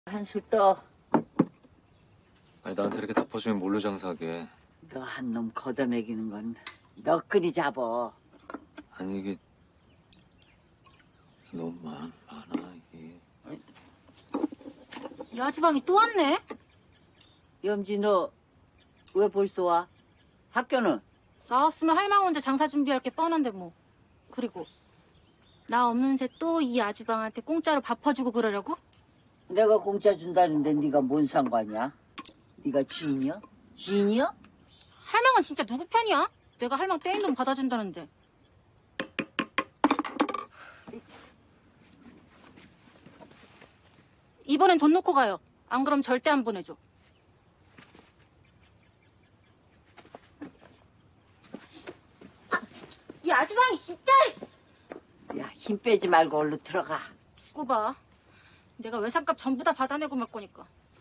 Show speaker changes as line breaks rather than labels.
한술 떠.
아니 나한테 이렇게 덮어주면 뭘로 장사하게.
너 한 놈 걷어먹이는 건 너끈히 잡어.
아니 이게 너무 많아 이게.
야주방이 또 왔네?
염지 너 왜 벌써 와? 학교는?
나 없으면 할망 혼자 장사 준비할 게 뻔한데 뭐. 그리고 나 없는 새 또 이 아주방한테 공짜로 밥 퍼주고 그러려고?
내가 공짜 준다는데 네가 뭔 상관이야? 네가 지인이야? 지인이야?
할망은 진짜 누구 편이야? 내가 할망 떼인 돈 받아준다는데. 이번엔 돈 놓고 가요. 안 그럼 절대 안 보내줘. 이 아주방이 진짜!
야, 힘 빼지 말고 얼른 들어가.
두고 봐. 내가 외상값 전부 다 받아내고 말 거니까.